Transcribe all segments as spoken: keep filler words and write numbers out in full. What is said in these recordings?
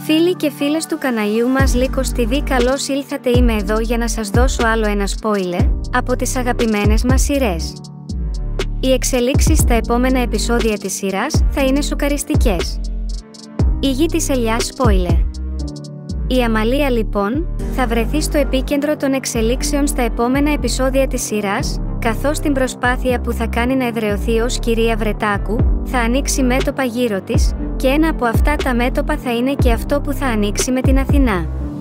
Φίλοι και φίλες του καναλιού μας Λύκος τι βι, καλώς ήλθατε. Είμαι εδώ για να σας δώσω άλλο ένα spoiler από τις αγαπημένες μας σειρές. Οι εξελίξεις στα επόμενα επεισόδια της σειράς θα είναι σοκαριστικές. Η γη της ελιάς spoiler. Η Αμαλία λοιπόν θα βρεθεί στο επίκεντρο των εξελίξεων στα επόμενα επεισόδια της σειράς, καθώς την προσπάθεια που θα κάνει να εδραιωθεί ως κυρία Βρετάκου θα ανοίξει μέτωπα γύρω της, και ένα από αυτά τα μέτωπα θα είναι και αυτό που θα ανοίξει με την Αθηνά.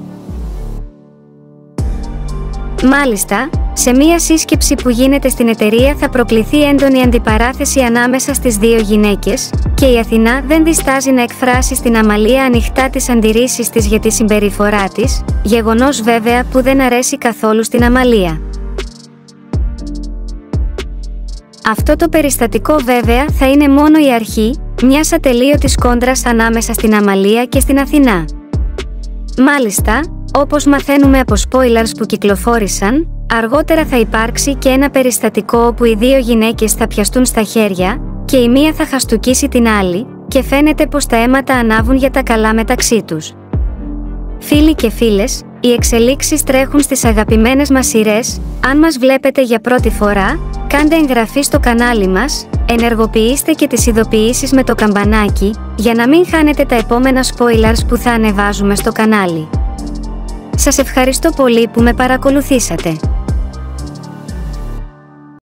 Μάλιστα, σε μία σύσκεψη που γίνεται στην εταιρεία θα προκληθεί έντονη αντιπαράθεση ανάμεσα στις δύο γυναίκες, και η Αθηνά δεν διστάζει να εκφράσει στην Αμαλία ανοιχτά τις αντιρρήσεις της για τη συμπεριφορά της, γεγονός βέβαια που δεν αρέσει καθόλου στην Αμαλία. Αυτό το περιστατικό βέβαια θα είναι μόνο η αρχή μιας ατελείωτης κόντρας ανάμεσα στην Αμαλία και στην Αθηνά. Μάλιστα, όπως μαθαίνουμε από spoilers που κυκλοφόρησαν, αργότερα θα υπάρξει και ένα περιστατικό όπου οι δύο γυναίκες θα πιαστούν στα χέρια, και η μία θα χαστουκίσει την άλλη, και φαίνεται πως τα αίματα ανάβουν για τα καλά μεταξύ τους. Φίλοι και φίλες, οι εξελίξεις τρέχουν στις αγαπημένες μας σειρές. Αν μας βλέπετε για πρώτη φορά, κάντε εγγραφή στο κανάλι μας, ενεργοποιήστε και τις ειδοποιήσεις με το καμπανάκι, για να μην χάνετε τα επόμενα spoilers που θα ανεβάζουμε στο κανάλι. Σας ευχαριστώ πολύ που με παρακολουθήσατε.